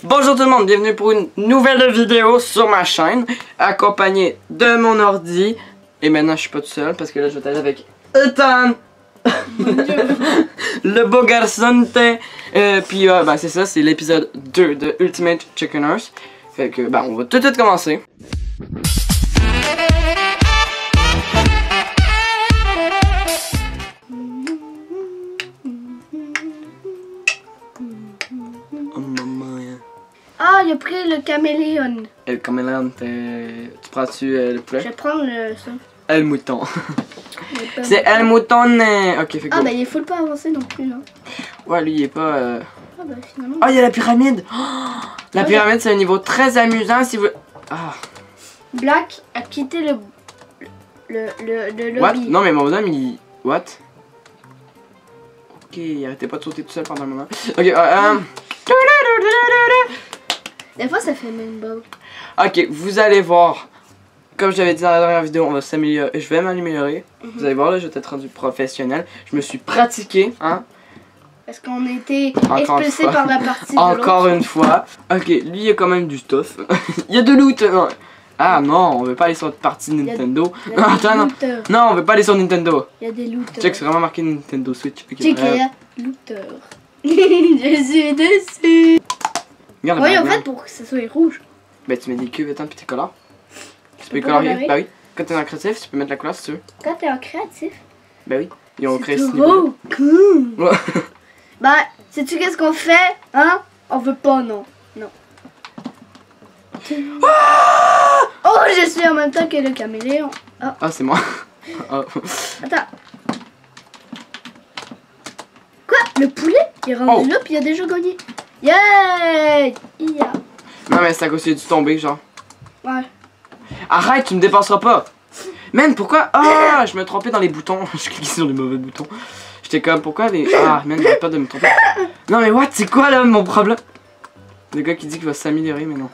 Bonjour tout le monde, bienvenue pour une nouvelle vidéo sur ma chaîne, accompagné de mon ordi. Et maintenant je suis pas tout seul parce que là je vais aller avec Ethan, le beau garçon. Puis ben, c'est ça, c'est l'épisode 2 de Ultimate Chickeners. Fait que ben on va tout de suite commencer. Ah, il a pris le caméléon. Le caméléon, tu prends-tu le poulet? Je vais prendre ça. Le mouton. C'est le mouton. Ok, fait que. Ah, ben il faut pas avancer non plus, non? Ouais, lui il est pas. Ah, ben finalement. Oh, il y a la pyramide! Oh, la pyramide, c'est un niveau très amusant si vous. Ah. Black a quitté le lobby. What? Non, mais mon bonhomme il. What? Ok, il arrêtait pas de sauter tout seul pendant un moment. Ok, Des fois, ça fait même bug. Ok, vous allez voir. Comme je l'avais dit dans la dernière vidéo, on va s'améliorer. Je vais m'améliorer. Vous allez voir, là, je vais être rendu professionnel. Je me suis pratiqué, hein. Parce qu'on a été expulsé par la partie de Encore une fois. Ok, lui, il y a quand même du stuff. Il y a de loot. Non. Ah non, on veut pas aller sur notre partie Nintendo. Non, attends, non. Non, on veut pas aller sur Nintendo. Il y a des looters. Check, c'est vraiment marqué Nintendo Switch. Okay, check, il y a looter. Je suis dessus. Regarde, oui, en fait, pour que ça soit rouge. Ben, tu mets des cubes, attends, puis t'es colores. Tu peux les colorier? Bah oui. Quand t'es en créatif, tu peux mettre la couleur si tu veux. Quand t'es en créatif? Ben oui. Ils ont créé ce niveau. Cool. Ouais. Bah, sais-tu qu'est-ce qu'on fait? Hein? On veut pas, non. Non. Oh, je suis en même temps que le caméléon. Oh. Ah, c'est moi. Oh. Attends. Quoi? Le poulet? Il est rendu là, puis il a déjà gagné. Yeah! Yeah! Non, mais c'est à cause qu'il a dû tomber, genre. Ouais. Arrête, tu me dépasseras pas. Man, pourquoi? Ah, je me trompais dans les boutons. Je cliquais sur les mauvais boutons. J'étais comme, pourquoi les. Ah, man, j'arrête pas de me tromper. Non, mais what? C'est quoi là mon problème? Le gars qui dit qu'il va s'améliorer, mais non.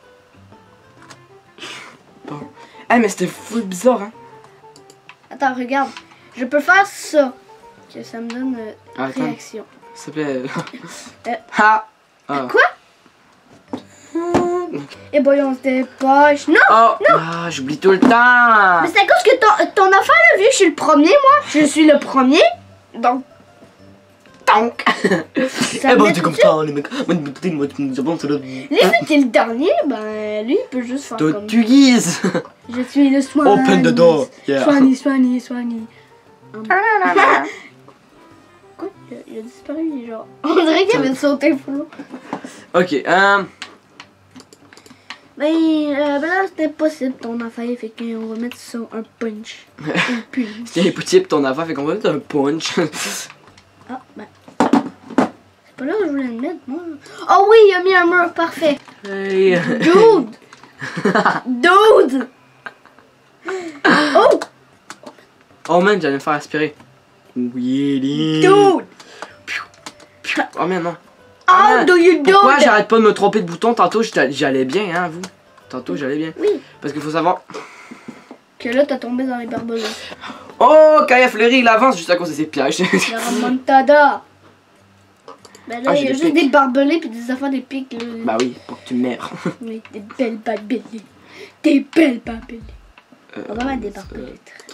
Bon. Ah, mais c'était full bizarre, hein. Attends, regarde. Je peux faire ça. Que ça me donne réaction. S'il te plaît. Ha! Ah. Quoi? Et boy, on se dépêche. Non! Oh! Non! Ah, j'oublie tout le temps! Mais c'est à cause que ton enfant l'a vu, je suis le premier, moi. Je suis le premier. Donc. Eh ben, c'est comme ça, les mecs. Lui, vu qu'il est le dernier, ben, lui, il peut juste faire comme... Tu guises! Je suis le soin. Open the door! Yeah. Soigny. Quoi? Il a disparu, genre. On dirait qu'il avait sauté flou. Ok, Ben là, c'était possible ton affaire, fait qu'on va mettre ça un punch. C'est impossible ton affaire, fait qu'on va mettre un punch. Ah, ben. C'est pas là que je voulais le mettre, moi. Oh oui, il a mis un mur, parfait. Hey. Dude! Dude! Oh! Oh man, j'allais me faire aspirer. Oui, Dude! Oh man, non. How do you do? Pourquoi j'arrête pas de me tromper de bouton? Tantôt j'allais bien, hein, vous? Tantôt j'allais bien. Oui. Parce qu'il faut savoir que là, t'as tombé dans les barbelés. Oh, Kaya Fleury, il avance juste à cause de ses pièges. La remontada. Ben là, Ah, il y a juste des barbelés puis des affaires des pics. Là. Bah oui, pour que tu meurs. Oui, des belles barbelés. Des belles barbelés. On va mettre des barbelés.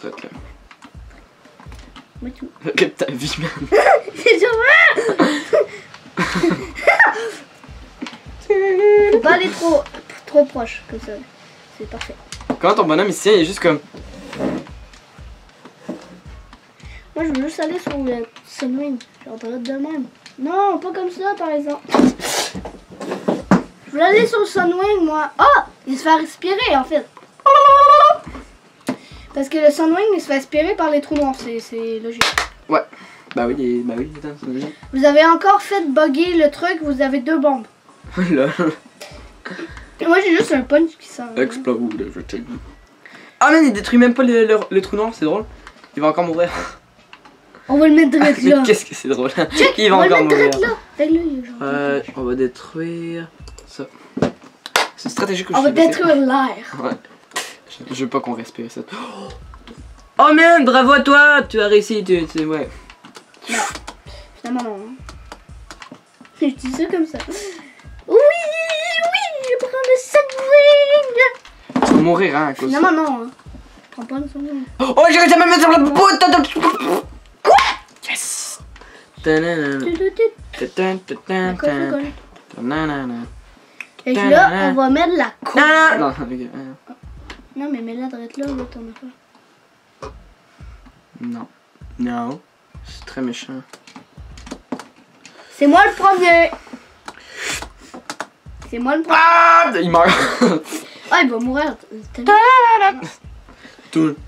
Moi, tout. Regarde ta vie, man. C'est genre... Faut pas aller trop proche, comme ça. C'est parfait. Comment ton bonhomme ici, il est juste comme... Moi, je veux juste aller sur le Sunwing. Genre, de même. Non, pas comme ça, par exemple. Je veux aller sur le Sunwing, moi. Oh! Il se fait respirer, en fait. Parce que le Sunwing, il se fait aspirer par les trous noirs. C'est logique. Ouais. Bah oui, attends, c'est logique. Vous avez encore fait bugger le truc, vous avez 2 bombes. Là. Moi, j'ai juste un punch qui sort. Explode, je te dis. Ah man, il détruit même pas le trou noir, c'est drôle. Il va encore mourir. On va le mettre direct là. Qu'est-ce que c'est drôle. Check, il va encore mourir. Là. On va détruire ça. C'est une stratégie que je On va détruire l'air. Ouais. Je veux pas qu'on respire ça. Oh man, bravo à toi, tu as réussi, ouais. Non. Finalement non. Je dis ça comme ça. Oui! mourir, hein, à cause de ça. Finalement, non. Hein. Prends pas le son. Oh, j'ai réussi à me mettre sur le bout. Quoi? Yes. Ta-na-na. Ta-ta-ta-ta-ta. Ta-na-na-na. Et là, on va mettre la coupe. Non, ok. Non, mais mets-la direct là, ton affaire. Non. Non. C'est très méchant. C'est moi le premier. C'est moi le premier. Ah! Il meurt. Ah, il va mourir. Tout.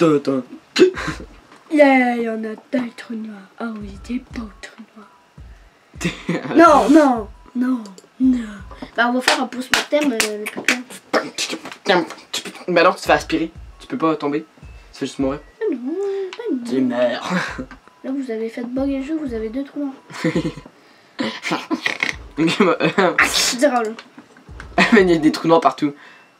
Yeah, il y en a des trous noirs. Ah oui, des beaux trous noirs. Non, non, non, non. Bah, on va faire un post-mortem, le pépin. Mais alors, tu te fais aspirer. Tu peux pas tomber. Tu fais juste mourir. Ah non, pas non. Tu meurs. Là, vous avez fait bug et jeu, vous avez 2 trous noirs. C'est drôle. Mais il y a des trous noirs partout.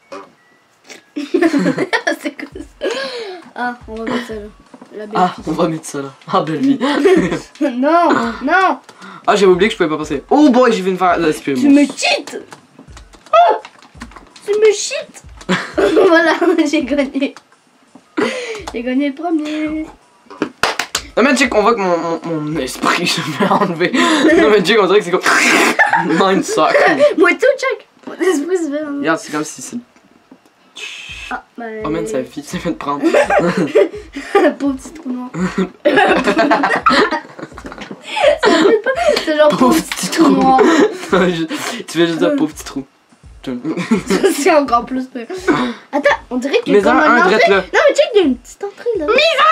C'est quoi ça? Ah, on va mettre ça là. La belle Ah, on va mettre ça là. Ah, belle vie. Non, non. Ah, j'avais oublié que je pouvais pas passer. Oh boy, je viens de faire l'aspirer. Tu me cheats. Oh, tu me cheats. Voilà, j'ai gagné. J'ai gagné le premier. Non mais check, on voit que mon esprit se fait enlever. Non mais check, on dirait que c'est comme... Mind suck. Moi tout, check. Mon esprit se fait enlever. Regarde, c'est comme si c'est... Ah, bah... Oh man, sa fille s'est fait prendre. Pauvre petit trou noir. C'est genre Pauvre petit trou. noir. Tu fais juste un pauvre petit trou. C'est encore plus peur. Attends, on dirait qu'il y a Mais comme un entrée. drette là. Non mais check, il y a une petite entrée là.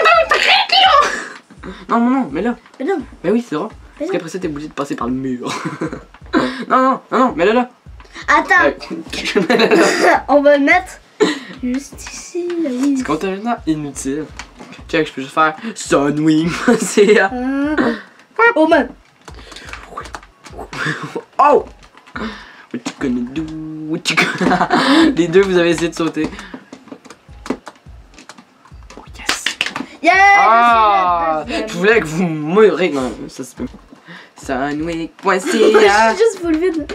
Non, mais là. Mais non. Mais oui, c'est drôle. Parce qu'après ça, t'es obligé de passer par le mur. Non, mais là. Attends, Mais là. on va le mettre juste ici, là, oui. C'est complètement inutile. Check, je peux juste faire Sunwing. C'est... Oh man. Oh! What you gonna do? What you gonna... Les deux, vous avez essayé de sauter. Oh yes! Yeah! Ah! Je suis la Je voulais que vous mouriez. Non, ça se peut. Sunwing.ca. deuxième. Juste pour le vide.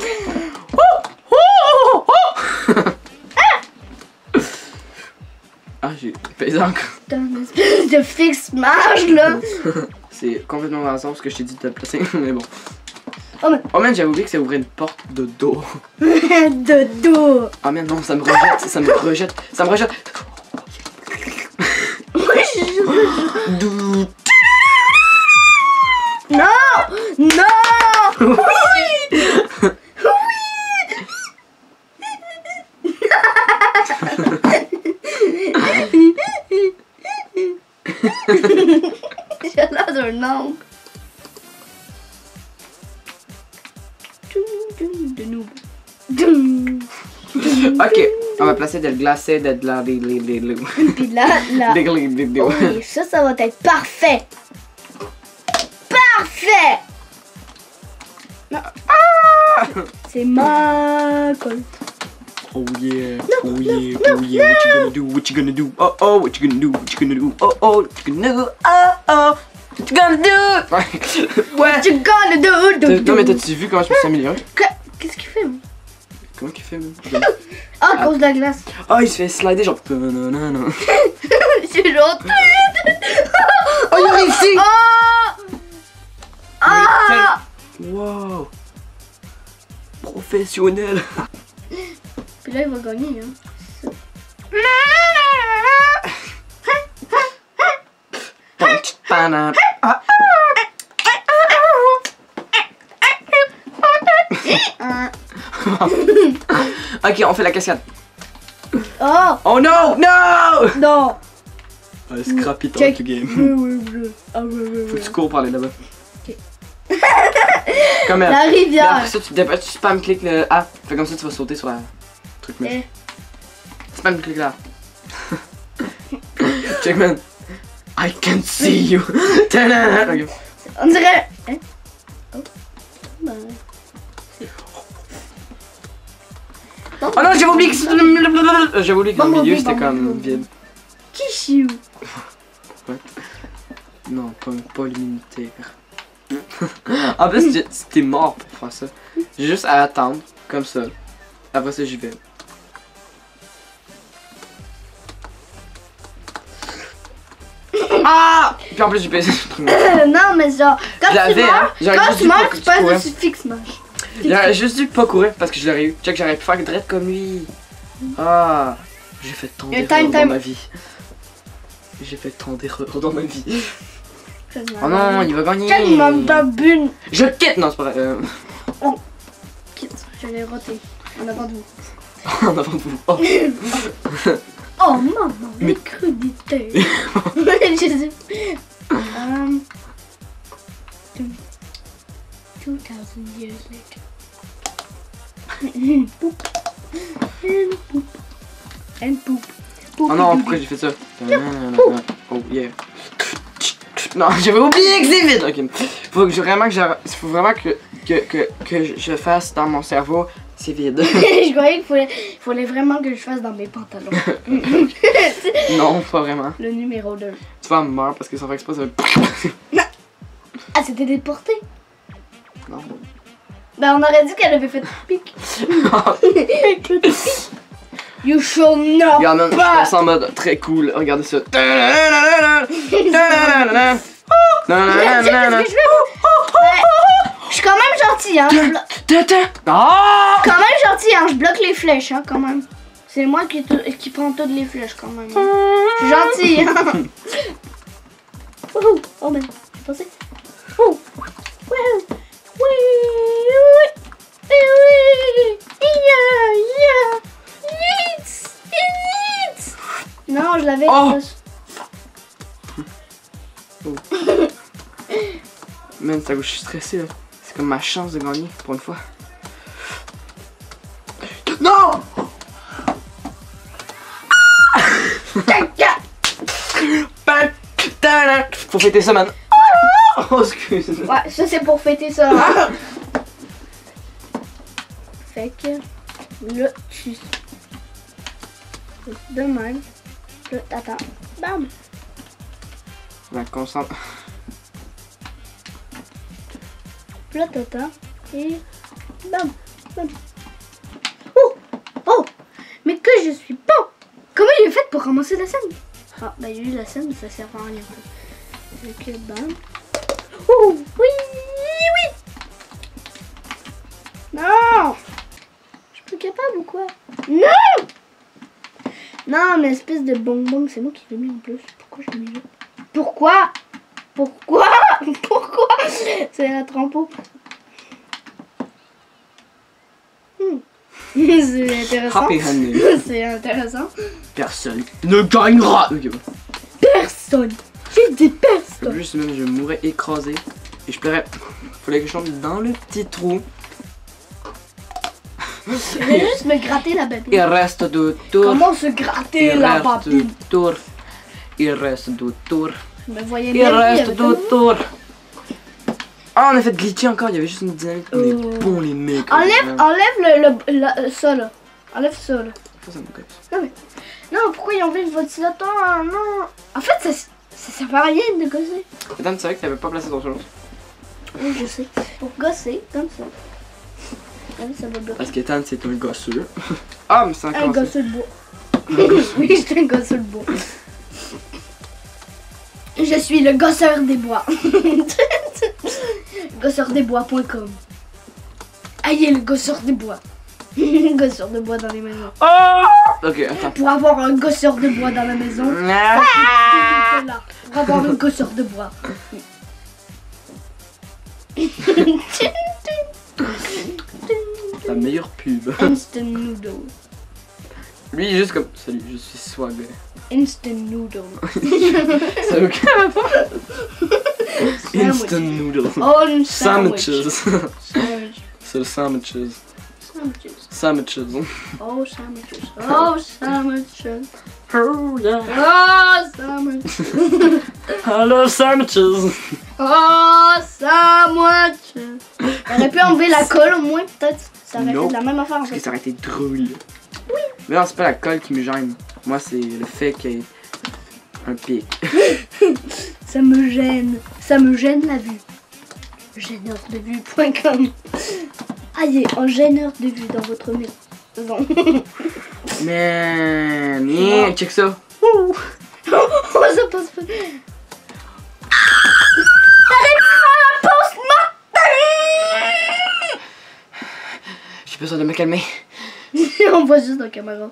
Ah, j'ai pesé encore. Putain, une espèce de fixe marge là. C'est complètement hasard parce que je t'ai dit de te placer, mais bon. Oh man. Oh man, j'avais oublié que ça ouvrait une porte de dos. De dos. Ah man, non, ça me rejette, ça me rejette, ça me rejette. Dou- Non! Non! Oui! J'ai l'air d'un nom. Ok, on va placer des glacés, des Puis là, là. Oui, ça va être parfait. Parfait! Non. C'est ma colle. Oh yeah, oh yeah, oh yeah, what you gonna do, what you gonna do, oh oh, what you gonna do, what you gonna do, oh oh, what you gonna do, oh oh, what you gonna do. What you gonna do? Non mais t'as-tu vu comment je me suis amélioré? Qu'est-ce qu'il fait, moi? Comment qu'il fait même? Ah, à cause de la glace. Oh, il se fait slider genre... Non. C'est genre... Oh, il a réussi! Oh! Ah! Wow! Professionnel! Puis là, il va gagner, hein. Ok, on fait la cascade. Oh! Oh no! No! Non! Scrap it Check. out game. Ah, ouais. Faut que tu cours par aller là-bas. Ok. Comme La Puis rivière. après ça, tu spam click le A. Fait comme ça, tu vas sauter sur la truc mais. Spam click là. Check man. I can see you. Tadam! Ok. On dirait... Hein? Oh. Bah... Oh non, j'avais oublié que c'était... J'avais oublié que dans le milieu, c'était comme vide. Kishiu. Ouais. Non, pas limité. En plus, t'es mort pour faire ça. J'ai juste à attendre, comme ça. Après ça, j'y vais. Ah! Puis en plus, j'ai baissé le truc. Non, mais genre, quand Je l'avais, hein. J'aurais juste dû pas tu passes courir. dessus fixe smash. J'aurais juste dû pas courir parce que je l'aurais eu. Check, j'aurais pu faire direct comme lui. Ah! J'ai fait tant Et d'erreurs dans time. ma vie. J'ai fait tant d'erreurs dans ma vie. Oh Oh non, il va gagner. Quel manque de bune. Je quitte! Non, c'est pas vrai. Quitte, je l'ai roté. En avant de vous. En avant de vous. Oh. Oh maman, Mais- les crudités. Je sais. 2000 years later. Poop. And poop. And poop. Poop. Oh non, pourquoi j'ai fait ça? Oh yeah. Non, j'avais oublié que c'est vite. Ok. Faut vraiment que je fasse dans mon cerveau. C'est vide. Je croyais qu'il fallait vraiment que je fasse dans mes pantalons. Non, pas vraiment. Le numéro 2. Tu vas mourir parce que ça fait exprès, ça va. Ah, c'était déporté. Non. Ben, on aurait dit qu'elle avait fait pic. You shall not Regarde, man, je pass. passe en mode très cool. Regardez ça. Tu sais qu'est-ce que je fais? Je suis quand même gentil, hein. Ah! Quand même gentil, hein. Je bloque les flèches, hein, quand même. C'est moi qui prends toutes les flèches, quand même. Je suis gentil, hein. Wouhou. Oh, ben, j'ai passé. Wouhou. Wouhou. Oui, oui. Non, je l'avais. Oh. Man, ça, je suis stressé là. C'est comme ma chance de gagner pour une fois. Non! Faut fêter ça, man. Oh, excuse. Ouais, ça c'est pour fêter ça. Hein. Fait que là, tu. De même. Là, t'attends. Bam! La concentre. Là, t'attends. Et. Bam! Bam! Oh! Oh! Mais que je suis pas! Comment il est fait pour ramasser la scène? Ah, bah il y a eu la scène, mais ça sert à rien. Fait que bam! Oh! Oui! Oui! Non! Je suis plus capable ou quoi? Non! Non, mais espèce de bonbon, c'est moi qui l'ai mis en plus. Pourquoi je l'ai mis là? Pourquoi? Pourquoi? Pourquoi? C'est la trempeau. C'est intéressant. Happy honey. C'est intéressant. Personne ne gagnera. Ok, bon. Personne. J'ai dit En personne. plus, même, je mourrais écrasé. Et je pleurais. Fallait que je tombe dans le petit trou. Je vais juste me gratter la babine. Il reste deux tours. Comment se gratter la reste babine? deux tours. Il reste deux tours. Je me voyais Il bien. reste deux tours. Ah, on a fait glitcher encore. Il y avait juste une dynamite. On est bons, les mecs. Enlève ça là. Enlève ça là. Ça me casse. Non, pourquoi ils enlèvent votre siloton? Non. En fait, ça sert à rien de gosser. Attends, tu savais que t'avais pas placé ton chose. Oui, je sais. Pour gosser, comme ça. Comme ça va bloquer. Parce que Tan, c'est un gosseux. Ah, mais c'est Un encore ça. gosseux de bois. Oui, je suis un gosseur de bois. Je suis le gosseur des bois. Gosseurdesbois.com. Aïe, le gosseur des bois. Gosseur de bois dans les maisons. Oh! Ok, attends. Pour avoir un gosseur de bois dans la maison. Ah. Là, pour avoir un gosseur de bois. La meilleure pub. Instant noodle. Lui, il est juste comme. Salut, je suis Swag. Instant noodle. Ça veut aucun rapport. Instant noodle. Oh, une sandwich. Sandwiches. Sandwich. C'est le sandwiches. Sandwiches. Sandwiches. Oh, sandwiches. Oh, sandwiches. Oh yeah. Oh, sandwiches. I love sandwiches. Oh, sandwiches. J'aurais pu enlever la colle au moins, peut-être. Ça aurait Non. fait la même affaire en Parce que fait. ça aurait été drôle. Oui. Mais non, c'est pas la colle qui me gêne. Moi, c'est le fait qu'il y ait un pic. Ça me gêne. Ça me gêne la vue. Gêneurdevue.com. Aïe, un gêneur de vue dans votre maison. Man, yeah, check ça. Oh, ça passe pas. J'ai besoin de me calmer. On voit juste dans la caméra.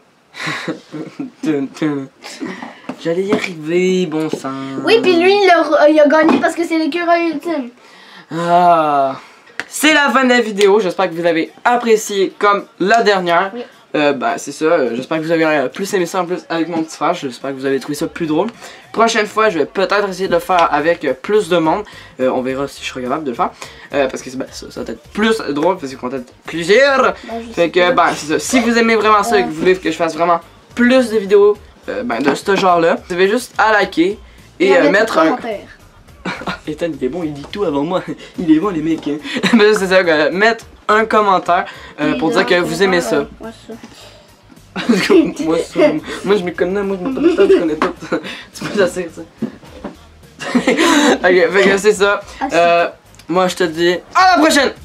J'allais y arriver, bon sang. Oui, puis lui, il a gagné parce que c'est l'écureuil ultime. Ah. C'est la fin de la vidéo. J'espère que vous avez apprécié comme la dernière. Oui. Ben, c'est ça. J'espère que vous avez plus aimé ça en plus avec mon petit frère. J'espère que vous avez trouvé ça plus drôle. Prochaine fois, je vais peut-être essayer de le faire avec plus de monde. On verra si je serai capable de le faire. Parce que ben, ça va être plus drôle parce qu'on va être plusieurs. Fait que, ben, c'est ça. Si vous aimez vraiment ça et que vous voulez que je fasse vraiment plus de vidéos ben, de ce genre-là, vous avez juste à liker et mettre un commentaire. Ethan, il est bon, il dit tout avant moi. Il est bon, les mecs. Hein. Mais c'est ça, mettre un commentaire pour dire que vous aimez ça. Ouais, ça. Moi, je me connais, moi, je me connais tout, je connais tout. Tu peux essayer ça. Ok, fait que c'est ça. Moi, je te dis à la prochaine!